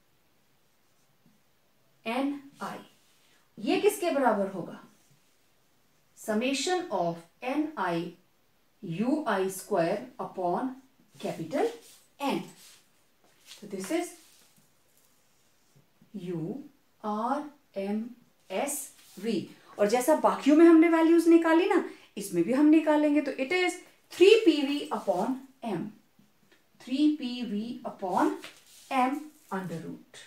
N I। ये किसके बराबर होगा? Summation of N I U I square upon capital N। So this is U R M S V, और जैसा बाकियों में हमने वैल्यूज निकाली ना, इसमें भी हम निकालेंगे, तो it is three P V upon M, three P V upon M under root.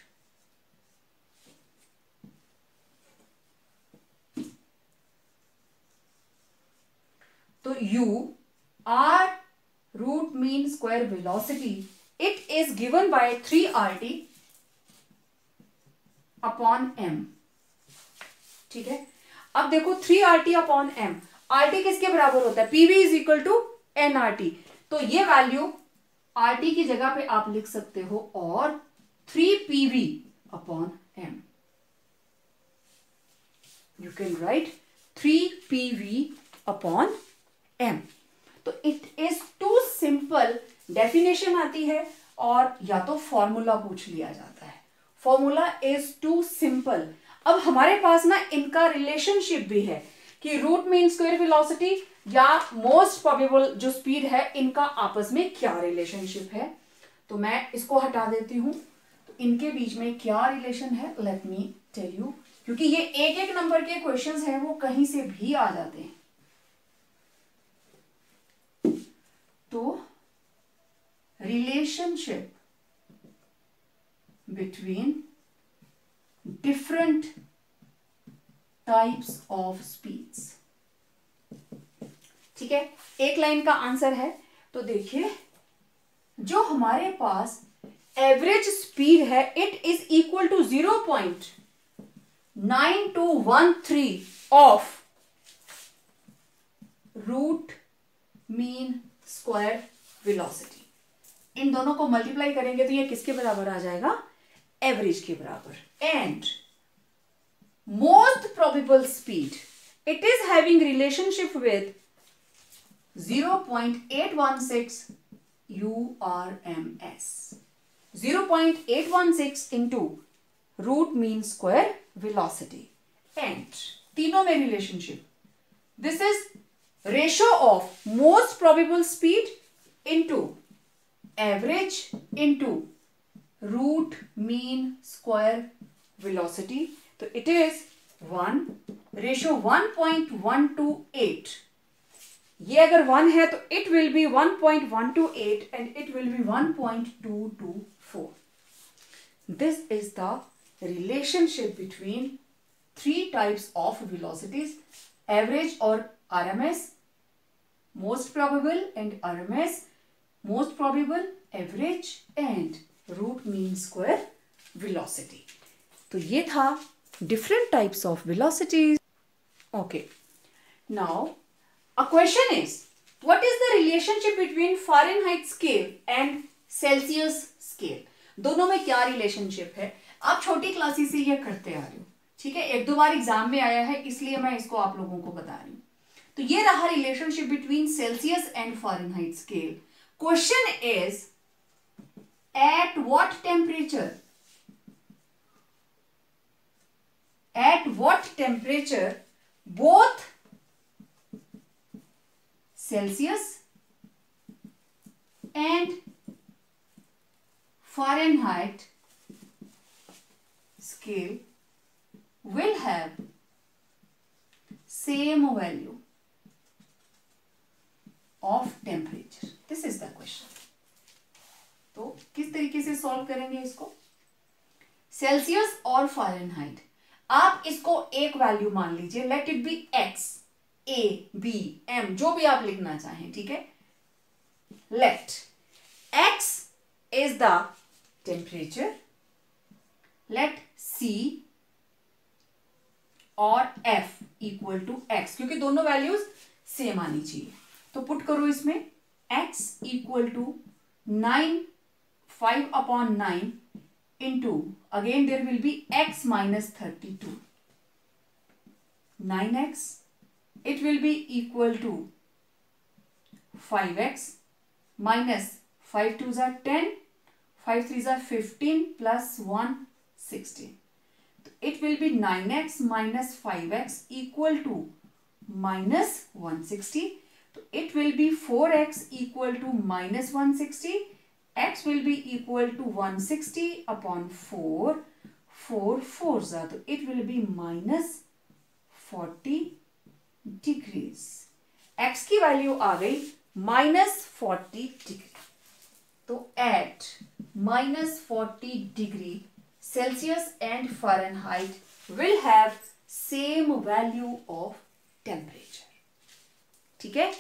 तो U R root mean square velocity, it is given by three R T upon M। ठीक है, अब देखो three R T upon M, R T किसके बराबर होता है? P V is equal to N R T। तो ये वैल्यू R T की जगह पे आप लिख सकते हो और three P V upon M। You can write three P V upon M। तो it is too simple, definition आती है और या तो फॉर्मूला पूछ लिया जाता है। Formula is too simple. अब हमारे पास ना इनका रिलेशनशिप भी है कि रूट मीन स्क्वायर वेलोसिटी या मोस्ट प्रोबेबल जो स्पीड है, इनका आपस में क्या रिलेशनशिप है। तो मैं इसको हटा देती हूं, तो इनके बीच में क्या रिलेशन है, लेट मी टेल यू, क्योंकि ये एक एक नंबर के क्वेश्चंस हैं, वो कहीं से भी आ जाते हैं। तो relationship between different types of speeds, ठीक है, एक लाइन का आंसर है। तो देखिए, जो हमारे पास एवरेज स्पीड है, it is equal to zero point nine two one three of root mean square velocity. इन दोनों को मल्टीप्लाई करेंगे तो ये किसके बराबर आ जाएगा? एवरेज के बराबर। And most probable speed, it is having relationship with zero point eight one six U R M S, zero point eight one six into root mean square velocity. And तीनों में relationship, this is ratio of most probable speed into average into root mean square velocity. तो it is one ratio one point one two eight. ये अगर one है तो it will be one point one two eight and it will be one point two two four. This is the relationship between three types of velocities, average और R M S, most probable and R M S, most probable, average and root mean square velocity। तो ये था different types of velocities। Okay, now a question is, what is the relationship between Fahrenheit scale and Celsius scale? दोनों में क्या relationship है, आप छोटी classes से ये करते आ रहे हो, ठीक है, एक दो बार एग्जाम में आया है इसलिए मैं इसको आप लोगों को बता रही हूं। तो ये रहा relationship between Celsius and Fahrenheit scale. Question is at what temperature, at what temperature both Celsius and Fahrenheit scale will have same value of temperature? This is the question. तो किस तरीके से सॉल्व करेंगे इसको? सेल्सियस और Fahrenheit, आप इसको एक वैल्यू मान लीजिए, let it be X, A, B, M, जो भी आप लिखना चाहें, ठीक है। Let X is the temperature, let C और एफ इक्वल टू एक्स, क्योंकि दोनों वैल्यूज सेम आनी चाहिए। तो पुट करो इसमें X equal to nine, five upon nine into, again there will be x minus thirty-two, nine x, it will be equal to five x minus five twos are ten, five threes are fifteen plus one, sixteen. It will be nine x minus five x equal to minus one hundred sixty. It will be four x equal to minus one hundred sixty. X will be equal to one hundred sixty upon four, four fours are, तो it will be minus forty degrees. X की value आ गई minus forty degree. तो at minus forty degree Celsius and Fahrenheit will have same value of temperature. ठीक है,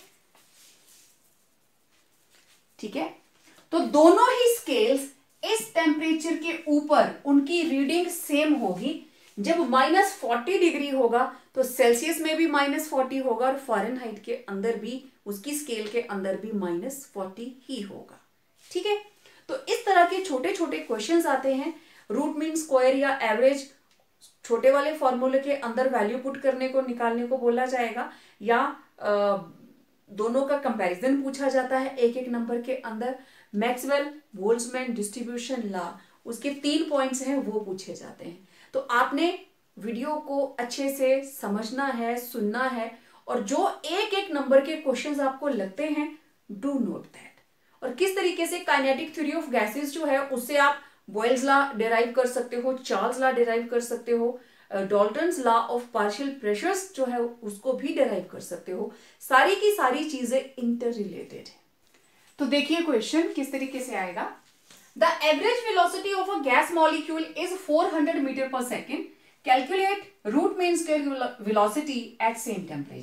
ठीक है। तो दोनों ही स्केल्स इस टेम्परेचर के ऊपर उनकी रीडिंग सेम होगी। जब माइनस फोर्टी डिग्री होगा तो सेल्सियस में भी माइनस फोर्टी होगा और फ़ारेनहाइट के अंदर भी, उसकी स्केल के अंदर भी माइनस फोर्टी ही होगा, ठीक है। तो इस तरह के छोटे छोटे क्वेश्चंस आते हैं। रूट मीन स्क्वायर या एवरेज, छोटे वाले फॉर्मूले के अंदर वैल्यू पुट करने को, निकालने को बोला जाएगा, या आ, दोनों का कंपैरिजन पूछा जाता है एक एक नंबर के अंदर। मैक्सवेल बोल्ट्जमैन डिस्ट्रीब्यूशन लॉ, उसके तीन पॉइंट्स हैं वो पूछे जाते हैं। तो आपने वीडियो को अच्छे से समझना है, सुनना है, और जो एक एक नंबर के क्वेश्चंस आपको लगते हैं डू नोट दैट। और किस तरीके से काइनेटिक थ्योरी ऑफ गैसेस जो है उससे आप बॉयल्स लॉ डिराइव कर सकते हो, चार्ल्स लॉ डिराइव कर सकते हो, Dalton's law of partial pressures जो है उसको भी डिराइव कर सकते हो। सारी की सारी चीजें इंटर रिलेटेड है। तो देखिए क्वेश्चन किस तरीके से आएगा। The average velocity of a gas molecule is four hundred metre per second, calculate root mean square velocity at same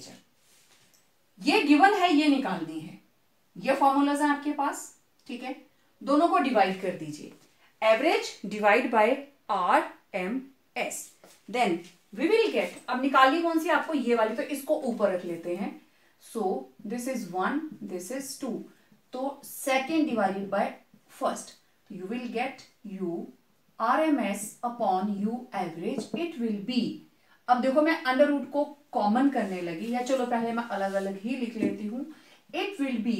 temperature. ये गिवन है, ये निकालनी है, ये फॉर्मूलाज हैं आपके पास, ठीक है। दोनों को डिवाइड कर दीजिए, average divide by R M S, then we will get, अब निकालनी कौन सी आपको, ये वाली, तो इसको ऊपर रख लेते हैं। So this is one, this is two, तो second divided by first, you will get U R M S upon U average, it will be, अब देखो मैं अंडर रूट को कॉमन करने लगी, या चलो पहले मैं अलग अलग ही लिख लेती हूं, it will be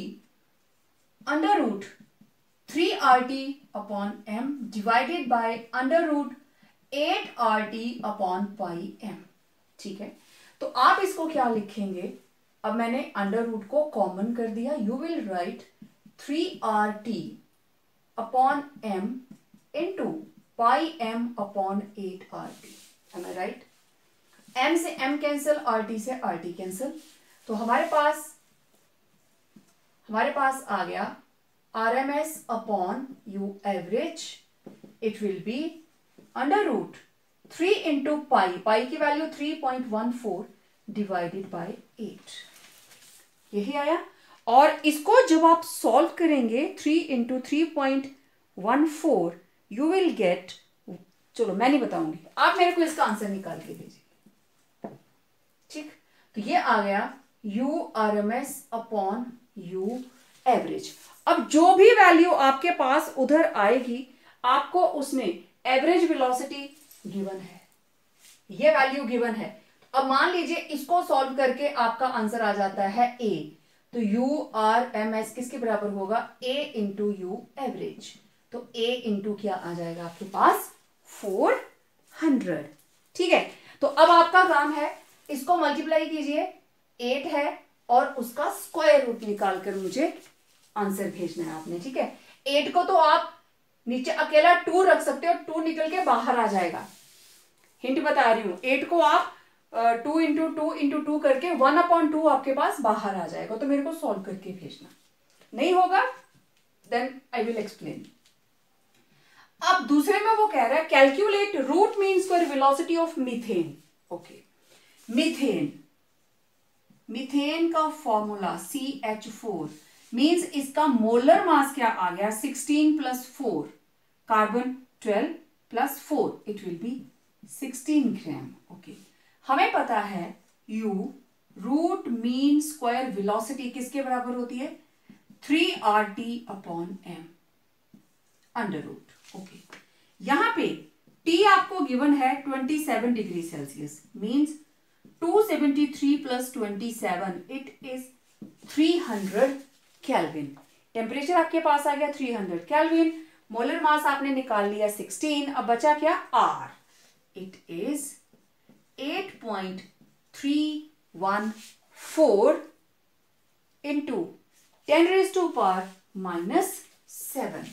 under root three R T upon M divided by under root eight R T upon pi M, ठीक है। तो आप इसको क्या लिखेंगे, अब मैंने अंडर रूट को कॉमन कर दिया, you will write three R T upon M into pi M upon eight R T, am I right. M से एम कैंसिल, आर टी से आर टी कैंसिल, तो हमारे पास हमारे पास आ गया R M S upon U average, it will be under root three into pi, pi की value three point one four divided by eight, यही आया। और इसको जब आप सॉल्व करेंगे three into three point one four, you will get, चलो मैं नहीं बताऊंगी, आप मेरे को इसका आंसर निकाल के दीजिए, ठीक। तो ये आ गया U R M S upon U average. अब जो भी वैल्यू आपके पास उधर आएगी आपको उसमें एवरेज वेलोसिटी गिवन है, ये वैल्यू गिवन है। अब मान लीजिए इसको सॉल्व करके आपका आंसर आ जाता है ए, तो यू आर एम एस किसके बराबर होगा, ए इंटू यू एवरेज। तो ए इंटू क्या आ जाएगा आपके पास, फोर हंड्रेड। ठीक है, तो अब आपका काम है इसको मल्टीप्लाई कीजिए, एट है और उसका स्क्वायर रूट निकालकर मुझे आंसर भेजना है आपने। ठीक है, एट को तो आप नीचे अकेला टू रख सकते हो, टू निकल के बाहर आ जाएगा, हिंट बता रही हूं। एट को आप two into two into two करके वन अपॉन टू आपके पास बाहर आ जाएगा, तो मेरे को सॉल्व करके भेजना। नहीं होगा देन आई विल एक्सप्लेन। अब दूसरे में वो कह रहा है calculate root mean square velocity of methane. Okay, methane, methane का formula C H four means इसका मोलर मास क्या आ गया, sixteen plus four, carbon twelve plus four, it will be sixteen gram. Okay, हमें पता है u root mean square velocity किसके बराबर होती है, three R T upon M under root. Okay, यहां पे t आपको गिवन है twenty seven degree Celsius, means to seventy three plus twenty seven, it is three hundred Kelvin. Temperature आपके पास आ गया three hundred Kelvin, molar mass आपने निकाल लिया सिक्सटीन, अब बचा क्या r, it is eight point three one four into ten raise to power minus seven.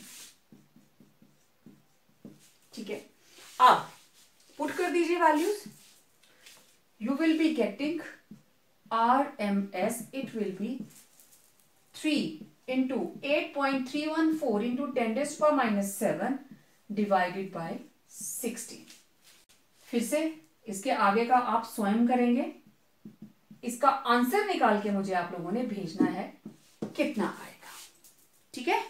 ठीक है, अब पुट कर दीजिए values, you will be getting R M S, it will be three into eight point three one four into ten raise to power minus seven divided by sixteen. फिर से इसके आगे का आप स्वयं करेंगे, इसका आंसर निकाल के मुझे आप लोगों ने भेजना है कितना आएगा। ठीक है,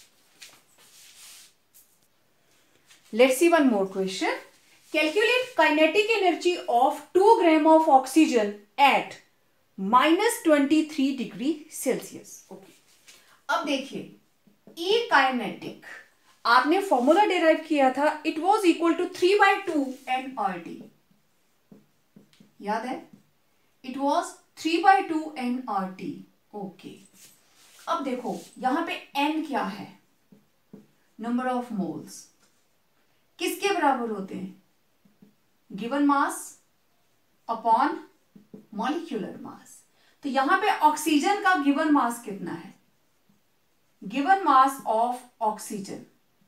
let's see one more question. Calculate kinetic energy of two gram of oxygen at minus twenty three degree Celsius. Okay, अब देखिए ई काइनेटिक आपने फॉर्मूला डिराइव किया था, it was equal to three by two N R T, याद है, it was three by two N R T. Okay, अब देखो यहां पे n क्या है, नंबर ऑफ मोल्स, किसके बराबर होते हैं, given mass upon molecular mass. तो यहां पे ऑक्सीजन का गिवन मास कितना है, given mass of oxygen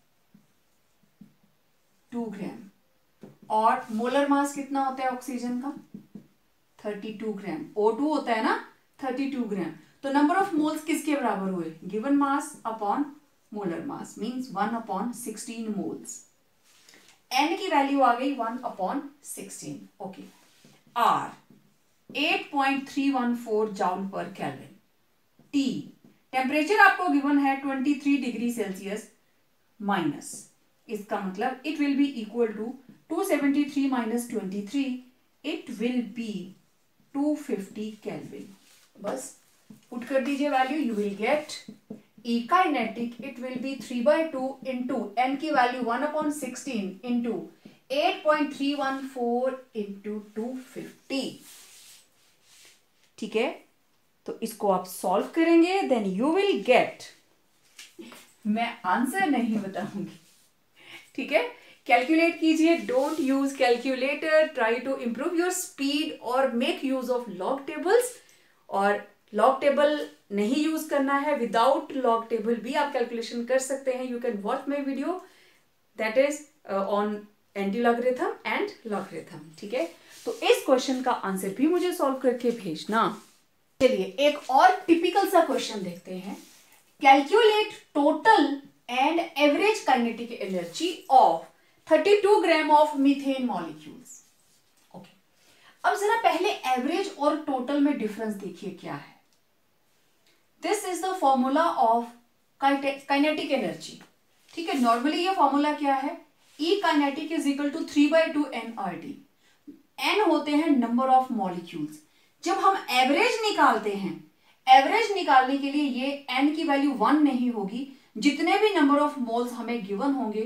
two gram, और मोलर मास कितना होता है ऑक्सीजन का, thirty two gram, O two होता है ना थर्टी टू ग्राम। तो नंबर ऑफ मोल्स किसके बराबर हुए, given mass upon molar mass, means one upon sixteen moles. n की वैल्यू आ गई one upon sixteen. Okay, r eight point three one four joule per Kelvin, t temperature आपको given है twenty three degree Celsius minus, इसका मतलब it will be equal to two seventy three minus twenty three, it will be two fifty Kelvin. बस put कर दीजिए value, you will get E kinetic, it will be three by two into n की वैल्यू one upon sixteen into eight point three one four into two fifty. ठीक है, तो इसको आप सॉल्व करेंगे, देन यू विल गेट, मैं answer नहीं बताऊंगी। ठीक है, कैलकुलेट कीजिए, don't use calculator, try to improve your speed और make use of log tables. और लॉग टेबल नहीं यूज करना है, विदाउट लॉग टेबल भी आप कैलकुलेशन कर सकते हैं। You can watch my video that is on anti logarithm and logarithm. ठीक है, तो इस क्वेश्चन का आंसर भी मुझे सॉल्व करके भेजना। चलिए एक और टिपिकल सा क्वेश्चन देखते हैं। Calculate total and average kinetic energy of thirty two gram of methane molecules. Okay, अब जरा पहले एवरेज और टोटल में डिफरेंस देखिए क्या है। This is the formula of kinetic energy. ठीक है, नॉर्मली ये फॉर्मूला क्या है, E kinetic is equal to three by two N R T. N होते हैं नंबर ऑफ मॉलिक्यूल्स। जब हम एवरेज निकालते हैं, एवरेज निकालने के लिए ये एन की वैल्यू वन नहीं होगी, जितने भी नंबर ऑफ मोल्स हमें गिवन होंगे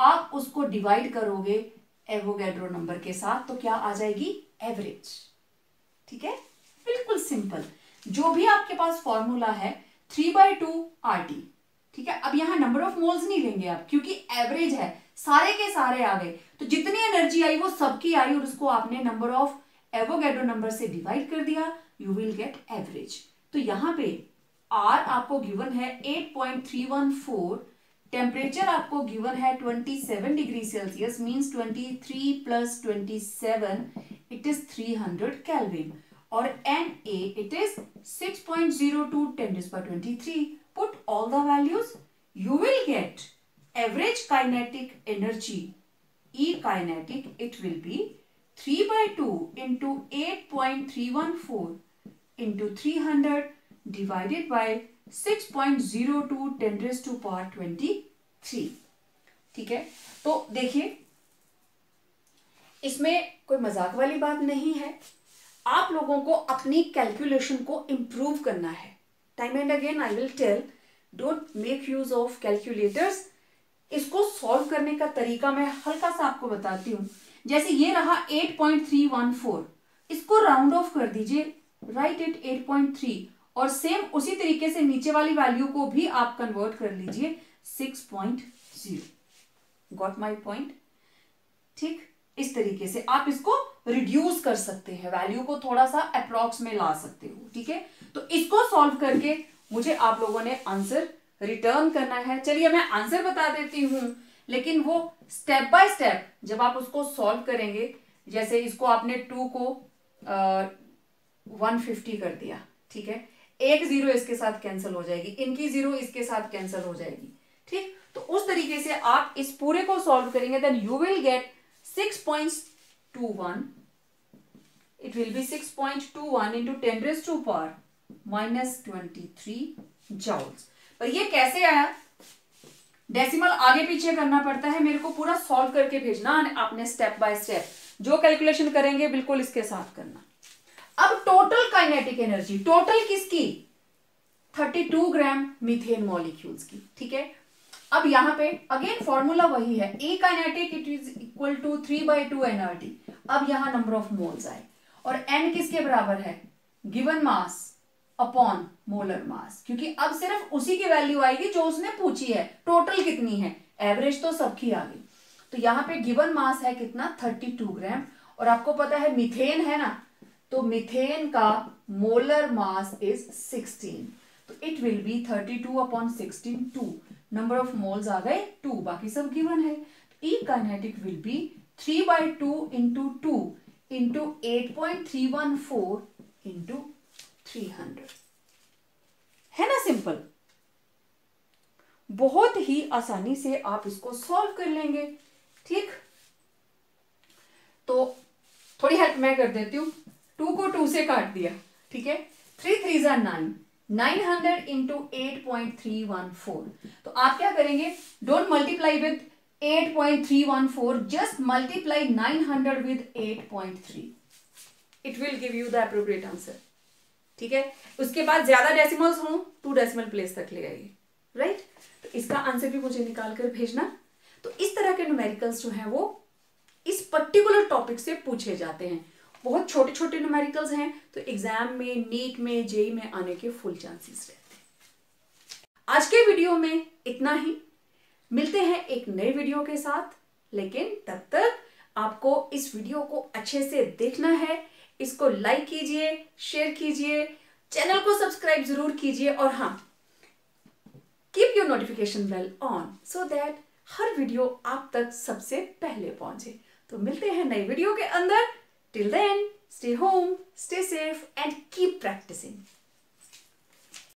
आप उसको डिवाइड करोगे एवोगैड्रो नंबर के साथ, तो क्या आ जाएगी? एवरेज। ठीक है, बिल्कुल सिंपल। जो भी आपके पास फॉर्मूला है three by two R T, ठीक है। अब यहाँ नंबर ऑफ मोल्स नहीं लेंगे आप, क्योंकि एवरेज है, सारे के सारे आ गए, तो जितनी एनर्जी आई वो सबकी आई और उसको आपने नंबर ऑफ एवोगैड्रो नंबर से डिवाइड कर दिया, यू विल गेट एवरेज। तो यहाँ पे आर आपको गिवन है eight point three one four, temperature आपको गिवन है twenty seven degree Celsius, means twenty three plus twenty seven, it is three hundred Kelvin, और N A it is six point zero two ten to power twenty three. Put all the values, you will get average kinetic energy, E kinetic, it will be three by two into eight point three one four into three hundred divided by six point zero two ten raised to power twenty-three. ठीक है, तो देखिए इसमें कोई मजाक वाली बात नहीं है, आप लोगों को अपनी कैलकुलेशन को इंप्रूव करना है. Time and again I will tell, don't make use of calculators. इसको सॉल्व करने का तरीका मैं हल्का सा आपको बताती हूँ. जैसे ये रहा eight point three one four, इसको राउंड ऑफ कर दीजिए, write it eight point three, और सेम उसी तरीके से नीचे वाली वैल्यू को भी आप कन्वर्ट कर लीजिए six point zero. Got my point? ठीक, इस तरीके से आप इसको रिड्यूस कर सकते हैं, वैल्यू को थोड़ा सा अप्रॉक्स में ला सकते हो. ठीक है, तो इसको सॉल्व करके मुझे आप लोगों ने आंसर रिटर्न करना है. चलिए मैं आंसर बता देती हूं, लेकिन वो स्टेप बाय स्टेप जब आप उसको सॉल्व करेंगे, जैसे इसको आपने टू को वन फिफ्टी कर दिया, ठीक है, एक जीरो इसके साथ कैंसिल हो जाएगी, इनकी जीरो इसके साथ कैंसिल हो जाएगी. ठीक, तो उस तरीके से आप इस पूरे को सॉल्व करेंगे, then you will get six point two one, it will be six point two one into ten raised to power minus twenty-three joules. पर ये कैसे आया? डेसिमल आगे पीछे करना पड़ता है, मेरे को पूरा सॉल्व करके भेजना आपने स्टेप बाय स्टेप. जो कैलकुलेशन करेंगे बिल्कुल इसके साथ करना. अब टोटल काइनेटिक एनर्जी, टोटल किसकी? Thirty two gram methane molecules की. ठीक है, अब यहाँ पे अगेन फॉर्मूला वही है, E kinetic it is equal to three by two N R T. अब यहाँ नंबर ऑफ मोल्स आए, और n किसके बराबर है? Given mass upon molar mass, क्योंकि अब सिर्फ उसी की वैल्यू आएगी जो उसने पूछी है. टोटल कितनी है? एवरेज तो सबकी आ गई. तो यहाँ पे गिवन मास है कितना? Thirty two gram. और आपको पता है मीथेन है ना, तो मीथेन का मोलर मास इज सिक्सटीन. तो it will be thirty two upon sixteen, two. Number of moles आ गए टू, बाकी सब गिवन है. E kinetic will be three by two into two into eight point three one four into three hundred. है ना simple? बहुत ही आसानी से आप इसको सॉल्व कर लेंगे. ठीक, तो थोड़ी हेल्प मैं कर देती हूं. टू को टू से काट दिया, ठीक है, थ्री थ्री जा nine, nine hundred into eight point three one four. तो आप क्या करेंगे? Don't multiply with eight point three one four, just multiply nine hundred with eight point three. It will give you the appropriate answer. ठीक है, उसके बाद ज्यादा decimals हो, टू डेसिमल प्लेस तक ले आइए. राइट, तो इसका आंसर भी मुझे निकाल कर भेजना. तो इस तरह के न्यूमेरिकल्स जो हैं वो इस पर्टिकुलर टॉपिक से पूछे जाते हैं. बहुत छोटे छोटे न्यूमेरिकल्स हैं, तो एग्जाम में, नीट में, जेई में आने के फुल चांसेस रहते हैं. आज के वीडियो में इतना ही. मिलते हैं एक नए वीडियो के साथ, लेकिन तब तक आपको इस वीडियो को अच्छे से देखना है. इसको लाइक कीजिए, शेयर कीजिए, चैनल को सब्सक्राइब जरूर कीजिए, और हाँ, keep your notification bell on so that हर वीडियो आप तक सबसे पहले पहुंचे. तो मिलते हैं नए वीडियो के अंदर. Till then, stay home, stay safe and keep practising.